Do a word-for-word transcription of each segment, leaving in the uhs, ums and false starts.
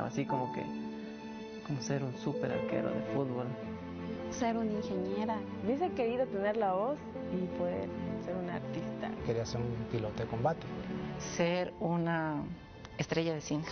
imaginaba, así como que, como ser un súper arquero de fútbol. Ser una ingeniera. Hubiese querido tener la voz y poder ser una artista. Quería ser un piloto de combate. Ser una estrella de cine.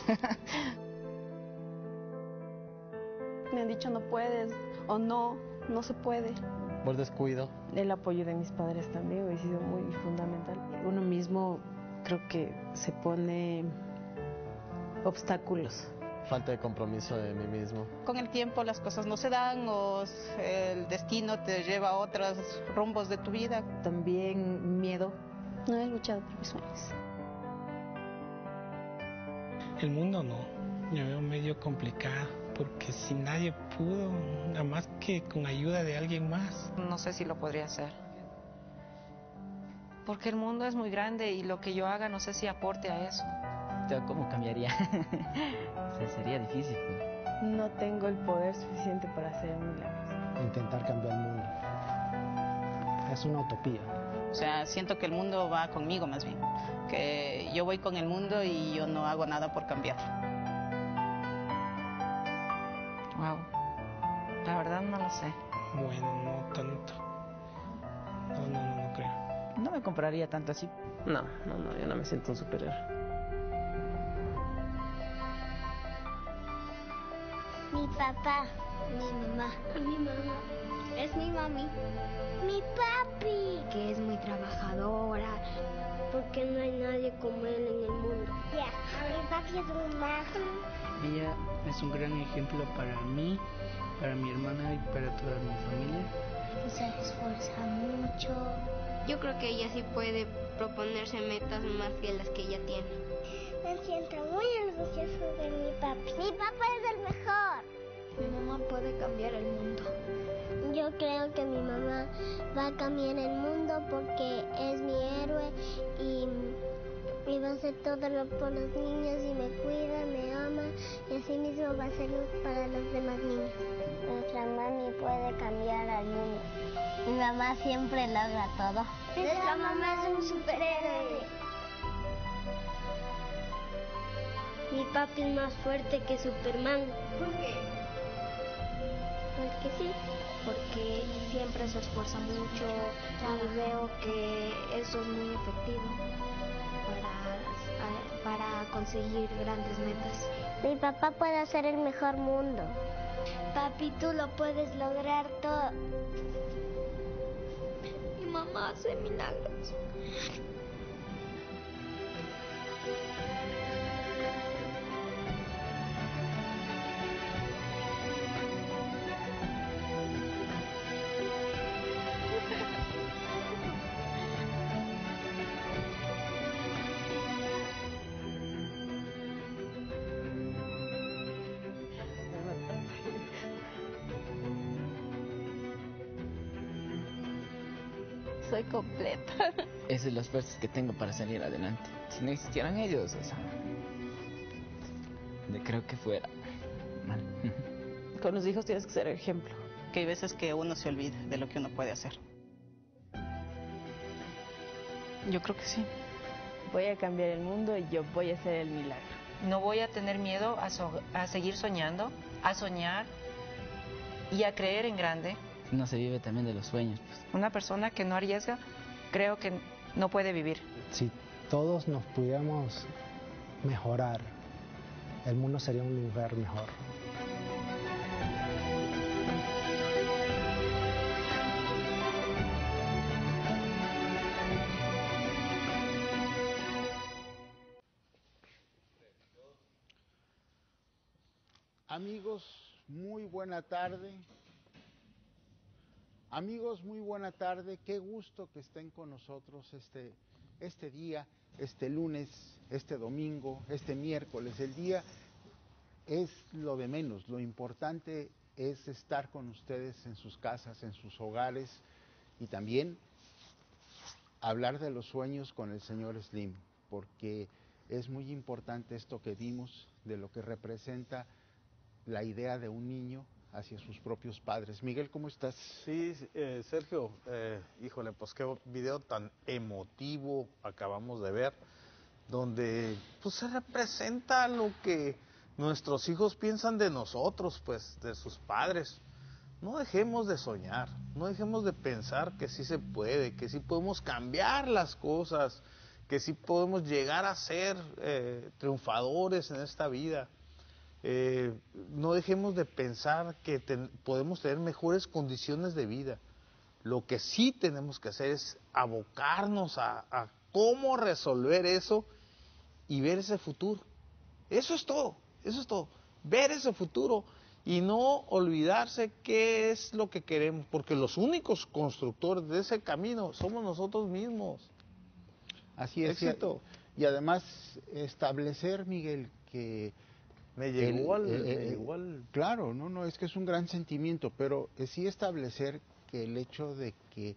Me han dicho no puedes o no, no se puede. Por descuido. El apoyo de mis padres también ha sido muy fundamental. Uno mismo creo que se pone obstáculos. Falta de compromiso de mí mismo. Con el tiempo las cosas no se dan o el destino te lleva a otros rumbos de tu vida. También miedo. No he luchado por mis sueños. El mundo no, yo veo medio complicado, porque si nadie pudo, nada más que con ayuda de alguien más. No sé si lo podría hacer. Porque el mundo es muy grande y lo que yo haga no sé si aporte a eso. ¿Cómo cambiaría? O sea, sería difícil. Pues. No tengo el poder suficiente para hacer milagros. Intentar cambiar el mundo. Es una utopía. O sea, siento que el mundo va conmigo más bien. Que yo voy con el mundo y yo no hago nada por cambiar. Wow. La verdad no lo sé. Bueno, no tanto. No, no, no, no creo. No me compraría tanto así. No, no, no, yo no me siento un superhéroe. Mi papá, mi mamá, mi mamá, es mi mami, mi papi, que es muy trabajadora, porque no hay nadie como él en el mundo. Ya, mi papi es un mago. Ella es un gran ejemplo para mí, para mi hermana y para toda mi familia. Se esfuerza mucho. Yo creo que ella sí puede proponerse metas más que las que ella tiene. Me siento muy orgulloso de mi papi. Mi papá es el mejor. Mi mamá puede cambiar el mundo. Yo creo que mi mamá va a cambiar el mundo porque es mi héroe y, y va a hacer todo lo por los niños y me cuida, me ama y así mismo va a hacerlo para los demás niños. Nuestra mami puede cambiar al mundo. Mi mamá siempre logra todo. Nuestra mamá es un superhéroe. Mi papi es más fuerte que Superman. ¿Por qué? Porque sí. Porque siempre se esfuerza mucho y veo que eso es muy efectivo para, para conseguir grandes metas. Mi papá puede hacer el mejor mundo. Papi, tú lo puedes lograr todo. Mi mamá hace milagros. Soy completa. Esas son las fuerzas que tengo para salir adelante. Si no existieran ellos, o sea, de creo que fuera mal. Con los hijos tienes que ser ejemplo. Que hay veces que uno se olvida de lo que uno puede hacer. Yo creo que sí. Voy a cambiar el mundo y yo voy a hacer el milagro. No voy a tener miedo a, so a seguir soñando, a soñar y a creer en grande. No se vive también de los sueños. Pues. Una persona que no arriesga, creo que no puede vivir. Si todos nos pudiéramos mejorar, el mundo sería un lugar mejor. Amigos, muy buena tarde. Amigos, muy buena tarde. Qué gusto que estén con nosotros este, este día, este lunes, este domingo, este miércoles. El día es lo de menos. Lo importante es estar con ustedes en sus casas, en sus hogares y también hablar de los sueños con el señor Slim, porque es muy importante esto que vimos de lo que representa la idea de un niño hacia sus propios padres. Miguel, ¿cómo estás? Sí, eh, Sergio, eh, híjole, pues qué video tan emotivo acabamos de ver, donde pues se representa lo que Nuestros hijos piensan de nosotros, pues, de sus padres. No dejemos de soñar, no dejemos de pensar que sí se puede, que sí podemos cambiar las cosas, que sí podemos llegar a ser eh, triunfadores en esta vida. Eh, no dejemos de pensar que ten, podemos tener mejores condiciones de vida. Lo que sí tenemos que hacer es abocarnos a, a cómo resolver eso y ver ese futuro. Eso es todo, eso es todo. Ver ese futuro y no olvidarse qué es lo que queremos, porque los únicos constructores de ese camino somos nosotros mismos. Así es. Éxito. Y además establecer, Miguel, que... Me llegó, el, al, eh, me llegó al... Claro, no, no, es que es un gran sentimiento, pero eh, sí establecer que el hecho de que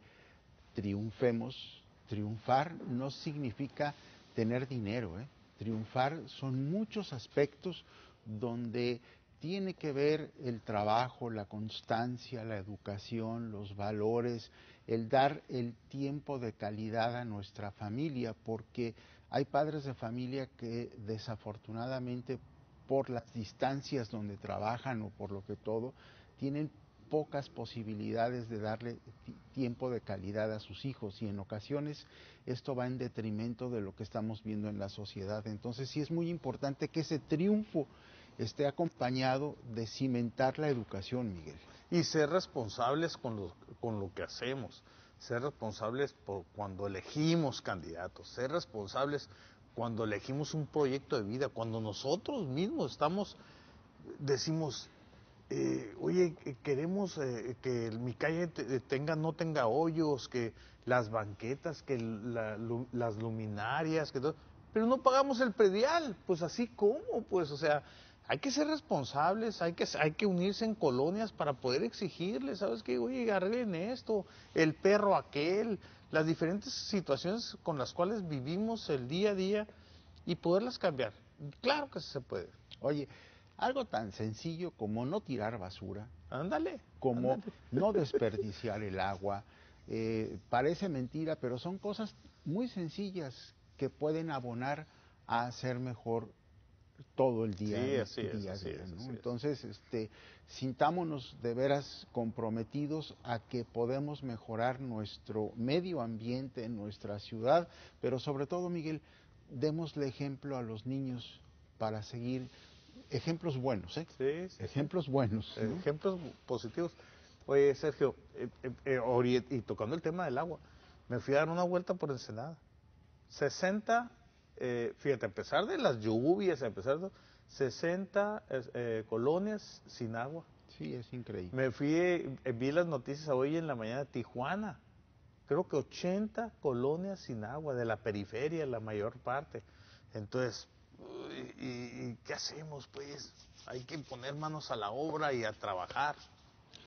triunfemos, triunfar no significa tener dinero, ¿eh? Triunfar son muchos aspectos donde tiene que ver el trabajo, la constancia, la educación, los valores, el dar el tiempo de calidad a nuestra familia, porque hay padres de familia que desafortunadamente por las distancias donde trabajan o por lo que todo, tienen pocas posibilidades de darle tiempo de calidad a sus hijos y en ocasiones esto va en detrimento de lo que estamos viendo en la sociedad. Entonces sí es muy importante que ese triunfo esté acompañado de cimentar la educación, Miguel. Y ser responsables con lo, con lo que hacemos, ser responsables por cuando elegimos candidatos, ser responsables cuando elegimos un proyecto de vida, cuando nosotros mismos estamos, decimos, eh, oye, queremos eh, que mi calle tenga, no tenga hoyos, que las banquetas, que la, lu, las luminarias, que todo, pero no pagamos el predial, pues así como, pues, o sea, hay que ser responsables, hay que, hay que unirse en colonias para poder exigirles, ¿sabes qué? Oye, arreglen esto, el perro aquel, las diferentes situaciones con las cuales vivimos el día a día y poderlas cambiar. Claro que se puede. Oye, algo tan sencillo como no tirar basura. Ándale. Como ándale. no desperdiciar el agua. Eh, parece mentira, pero son cosas muy sencillas que pueden abonar a hacer mejor todo el día. Sí, así día, es, día, así día, es, ¿no? así Entonces, este, sintámonos de veras comprometidos a que podemos mejorar nuestro medio ambiente en nuestra ciudad, pero sobre todo, Miguel, démosle ejemplo a los niños para seguir, ejemplos buenos, ¿eh? Sí, sí, ejemplos sí. buenos. ¿no? Ejemplos positivos. Oye, Sergio, eh, eh, eh, y tocando el tema del agua, me fui a dar una vuelta por Ensenada. sesenta, eh, fíjate, a pesar de las lluvias, a pesar de sesenta eh, colonias sin agua. Sí, es increíble. Me fui, eh, vi las noticias hoy en la mañana de Tijuana. Creo que ochenta colonias sin agua, de la periferia, la mayor parte. Entonces, ¿y, y qué hacemos? Pues hay que poner manos a la obra y a trabajar.